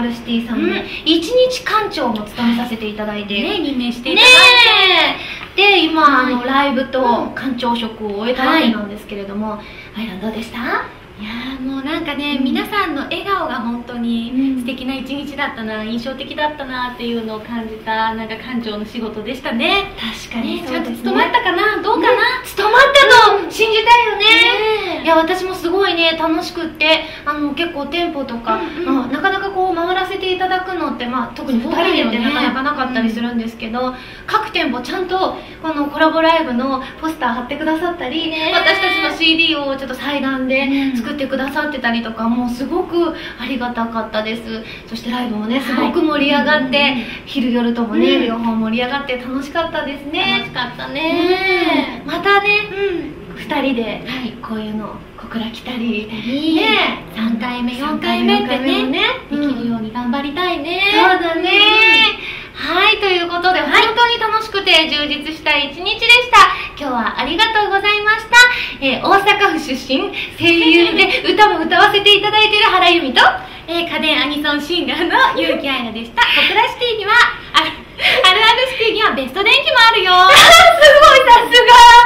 ルシティさんで一日館長も務めさせていただいて、 任命していただいて、 で今ライブと館長職を終えたわけなんですけれども、あいらどうでした？ いやーもうなんかね、皆さんの笑顔が本当に素敵な一日だったな、印象的だったなっていうのを感じた、なんか館長の仕事でしたね。 確かにちゃんと務まったかな、どうかな、 務まったと信じたいよね。いや私もすごいね楽しくって、結構店舗とかなかなかこう回らせていただくのって、特に2人でってなかなかなかったりするんですけど、各店舗ちゃんとこのコラボライブのポスター貼ってくださったり、私たちの CD をちょっと裁断で作ってくださってたりとか、もうすごくありがたかったです。そしてライブもねすごく盛り上がって、昼夜ともね両方盛り上がって楽しかったですね。 楽しかったね。 またね2人でこういうの小倉来たりね、 3回目4回目ってねできるように頑張りたいね。 そうだね。はい、ということで本当に楽しくて充実した一日でした。今日はありがとうございました。大阪府出身、声優で歌も歌わせていただいている原由美と、 家電アニソンシンガーの結城愛菜でした。小倉シティにはあるあるシティにはベスト電気もあるよ。 すごい、さすが。